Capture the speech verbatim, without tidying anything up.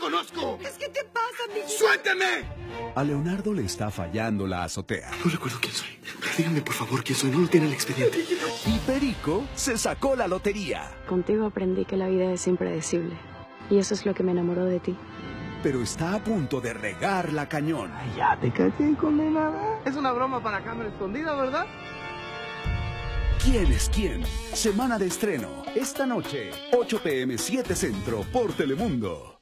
conozco! ¿Es que te pasa, mi... ¡Suélteme! A Leonardo le está fallando la azotea. No recuerdo quién soy. Pero díganme, por favor, quién soy. No lo tiene el expediente. Y Perico se sacó la lotería. Contigo aprendí que la vida es impredecible. Y eso es lo que me enamoró de ti. Pero está a punto de regar la cañón. Ay, ya te caché, condenada. Es una broma para cámara escondida, ¿verdad? ¿Quién es quién? Semana de estreno. Esta noche, ocho p m siete Centro por Telemundo.